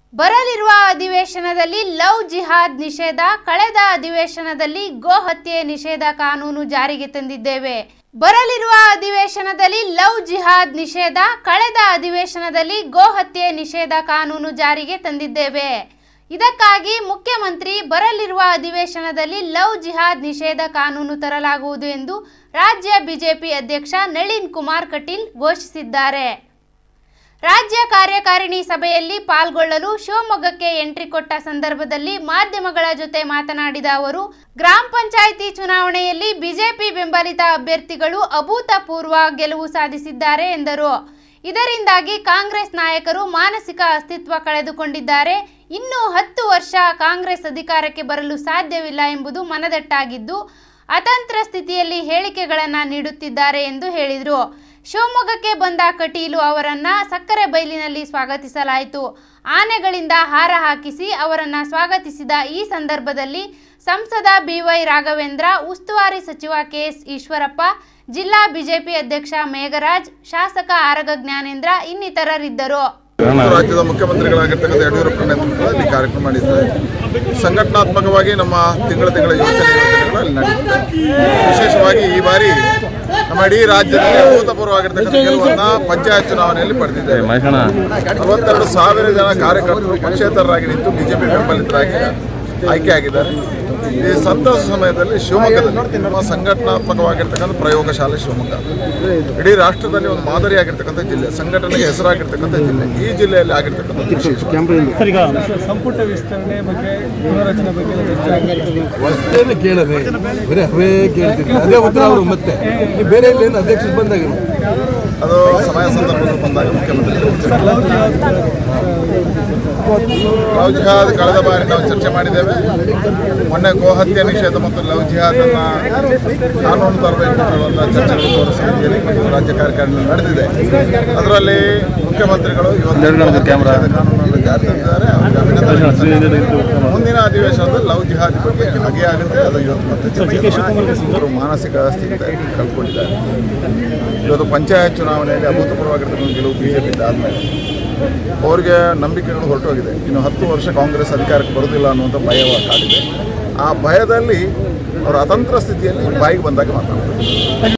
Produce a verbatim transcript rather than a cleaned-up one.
ಬರಲಿರುವ ಅಧಿವೇಶನದಲ್ಲಿ ಲವ್ ಜಿಹಾದ್ ನಿಷೇಧ, ಕಳೆದ ಅಧಿವೇಶನದಲ್ಲಿ ಗೋ ಹತ್ಯೆ ನಿಷೇಧ ಕಾನೂನು ಜಾರಿಗೆ ತಂದಿದ್ದೇವೆ. ಬರಲಿರುವ ಅಧಿವೇಶನದಲ್ಲಿ ಲವ್ ಜಿಹಾದ್ ನಿಷೇಧ, ಕಳೆದ ಅಧಿವೇಶನದಲ್ಲಿ ಗೋ ಹತ್ಯೆ ನಿಷೇಧ ಕಾನೂನು ಜಾರಿಗೆ ತಂದಿದ್ದೇವೆ. ಇದಕ್ಕಾಗಿ ಮುಖ್ಯಮಂತ್ರಿ ಬರಲಿರುವ ಅಧಿವೇಶನದಲ್ಲಿ ಲವ್ ಜಿಹಾದ್ ನಿಷೇಧ ಕಾನೂನು ತರಲಾಗುವುದು ಎಂದು ರಾಜ್ಯ ಬಿಜೆಪಿ ಅಧ್ಯಕ್ಷ ನಳಿನ್ ಕುಮಾರ್ ಕಟೀಲ್ ಘೋಷಿಸಿದ್ದಾರೆ. ರಾಜ್ಯ ಕಾರ್ಯಕಾರಿಣಿ ಸಭೆಯಲ್ಲಿ ಪಾಲ್ಗೊಳ್ಳಲು ಶಿವಮೊಗ್ಗಕ್ಕೆ ಎಂಟ್ರಿ ಕೊಟ್ಟ ಸಂದರ್ಭದಲ್ಲಿ ಮಾಧ್ಯಮಗಳ ಜೊತೆ ಮಾತನಾಡಿದ ಅವರು, ಗ್ರಾಮ ಪಂಚಾಯಿತಿ ಚುನಾವಣೆಯಲ್ಲಿ ಬಿಜೆಪಿ ಬೆಂಬಲಿತ ಅಭ್ಯರ್ಥಿಗಳು ಅಭೂತಪೂರ್ವ ಗೆಲುವು ಸಾಧಿಸಿದ್ದಾರೆ ಎಂದರು. ಇದರಿಂದಾಗಿ ಕಾಂಗ್ರೆಸ್ ನಾಯಕರು ಮಾನಸಿಕ ಅಸ್ತಿತ್ವ ಕಳೆದುಕೊಂಡಿದ್ದಾರೆ. ಇನ್ನು ಹತ್ತು ವರ್ಷ ಕಾಂಗ್ರೆಸ್ ಅಧಿಕಾರಕ್ಕೆ ಬರಲು ಸಾಧ್ಯವಿಲ್ಲ ಎಂಬುದು ಮನದಟ್ಟಾಗಿದ್ದು, ಅತಂತ್ರ ಸ್ಥಿತಿಯಲ್ಲಿ ಹೇಳಿಕೆಗಳನ್ನು ನೀಡುತ್ತಿದ್ದಾರೆ ಎಂದು ಹೇಳಿದರು. ಶಿವಮೊಗ್ಗಕ್ಕೆ ಬಂದ ಕಟೀಲು ಅವರನ್ನ ಸಕ್ಕರೆ ಬೈಲಿನಲ್ಲಿ ಸ್ವಾಗತಿಸಲಾಯಿತು. ಆನೆಗಳಿಂದ ಹಾರ ಹಾಕಿಸಿ ಅವರನ್ನ ಸ್ವಾಗತಿಸಿದ ಈ ಸಂದರ್ಭದಲ್ಲಿ ಸಂಸದ ಬಿವೈ ರಾಘವೇಂದ್ರ, ಉಸ್ತುವಾರಿ ಸಚಿವ ಕೆಎಸ್ ಈಶ್ವರಪ್ಪ, ಜಿಲ್ಲಾ ಬಿಜೆಪಿ ಅಧ್ಯಕ್ಷ ಮೇಘರಾಜ್, ಶಾಸಕ ಆರಗ ಜ್ಞಾನೇಂದ್ರ ಇನ್ನಿತರರಿದ್ದರು. ರಾಜ್ಯದ ಮುಖ್ಯಮಂತ್ರಿಗಳಾಗಿರ್ತಕ್ಕಂಥ ಯಡಿಯೂರಪ್ಪ ನೇತೃತ್ವದಲ್ಲಿ ಕಾರ್ಯಕ್ರಮ ಮಾಡಿದ್ದಾರೆ. ಸಂಘಟನಾತ್ಮಕವಾಗಿ ನಮ್ಮ ತಿಂಗಳ ತಿಂಗಳ ಯೋಜನೆ ಯೋಜನೆಗಳು ಅಲ್ಲಿ ನಡೆಯುತ್ತೆ. ವಿಶೇಷವಾಗಿ ಈ ಬಾರಿ ನಮ್ಮ ಇಡೀ ರಾಜ್ಯದಲ್ಲಿ ಅಭೂತಪೂರ್ವವಾಗಿರ್ತಕ್ಕಂಥ ಗೆಲುವನ್ನ ಪಂಚಾಯತ್ ಚುನಾವಣೆಯಲ್ಲಿ ಪಡೆದಿದ್ದೇವೆ. ಅರವತ್ತೆರಡು ಸಾವಿರ ಜನ ಕಾರ್ಯಕರ್ತರು ಪಕ್ಷೇತರರಾಗಿ ನಿಂತು ಬಿಜೆಪಿ ಬೆಂಬಲಿತರಾಗಿ ಆಯ್ಕೆಯಾಗಿದ್ದಾರೆ. ಈ ಸಂತೋಷ ಸಮಯದಲ್ಲಿ ಶಿವಮೊಗ್ಗದಲ್ಲಿ ನಮ್ಮ ಸಂಘಟನಾತ್ಮಕವಾಗಿರ್ತಕ್ಕಂಥ ಪ್ರಯೋಗಶಾಲೆ ಶಿವಮೊಗ್ಗ ಇಡೀ ರಾಷ್ಟ್ರದಲ್ಲಿ ಒಂದು ಮಾದರಿಯಾಗಿರ್ತಕ್ಕಂಥ ಜಿಲ್ಲೆ, ಸಂಘಟನೆಗೆ ಹೆಸರಾಗಿರ್ತಕ್ಕಂಥ ಜಿಲ್ಲೆ. ಈ ಜಿಲ್ಲೆಯಲ್ಲಿ ಆಗಿರ್ತಕ್ಕಂಥ ಸಂಪುಟ ವಿಸ್ತರಣೆ ಬಗ್ಗೆ ಪುನರಚನೆ ಬಗ್ಗೆ ವಸ್ತೇನೆ ಕೇಳದೆ ಬರೀ ಅವೇ ಕೇಳ್ತಿದ್ರು, ಅದೇ ಉತ್ತರ ಅವರು ಮತ್ತೆ ಬೇರೆ ಏನು ಅಧ್ಯಕ್ಷ ಬಂದಾಗ ಅದು ಸಮಯ ಸಂದರ್ಭದಲ್ಲಿ ಬಂದಾಗ ಮುಖ್ಯಮಂತ್ರಿ ಲವ್ ಜಿಹಾದ್ ಕಳೆದ ಬಾರಿ ನಾವು ಚರ್ಚೆ ಮಾಡಿದ್ದೇವೆ. ಮೊನ್ನೆ ಗೋ ಹತ್ಯೆ ನಿಷೇಧ ಮತ್ತು ಲವ್ ಜಿಹಾದನ್ನು ಕಾನೂನು ತರಬೇಕು ಅನ್ನುವಂಥ ಚರ್ಚೆಗಳು ತೋರ ಸಮಿತಿಯಲ್ಲಿ ರಾಜ್ಯ ಕಾರ್ಯಕಾರಿಣಿ ನಡೆದಿದೆ. ಅದರಲ್ಲಿ ಮುಖ್ಯಮಂತ್ರಿಗಳು ಇವತ್ತು ಕಾನೂನನ್ನು ಜಾರಿ ತಂದಿದ್ದಾರೆ. ಮುಂದಿನ ಅಧಿವೇಶನದಲ್ಲಿ ಲವ್ ಜಿಹಾದ್ ಬಗ್ಗೆ ಬಗೆಯಾಗುತ್ತೆ. ಅದು ಇವತ್ತು ಮತ್ತೆ ಮಾನಸಿಕ ಸ್ಥಿತಿ ಕಳ್ಕೊಂಡಿದ್ದಾರೆ. ಇವತ್ತು ಪಂಚಾಯತ್ ಚುನಾವಣೆಯಲ್ಲಿ ಅಭೂತಪೂರ್ವವಾಗಿರ್ತಕ್ಕಂಥ ಗೆಲುವು ಬಿಜೆಪಿ ಆದಮೇಲೆ ಅವ್ರಿಗೆ ನಂಬಿಕೆಗಳು ಹೊರಟೋಗಿದೆ. ಇನ್ನು ಹತ್ತು ವರ್ಷ ಕಾಂಗ್ರೆಸ್ ಅಧಿಕಾರಕ್ಕೆ ಬರೋದಿಲ್ಲ ಅನ್ನುವಂಥ ಭಯ ಕಾಡಿದೆ. ಆ ಭಯದಲ್ಲಿ ಅವರು ಅತಂತ್ರ ಸ್ಥಿತಿಯಲ್ಲಿ ಬಾಯಿಗೆ ಬಂದಾಗ ಮಾತಾಡ್ತಾರೆ.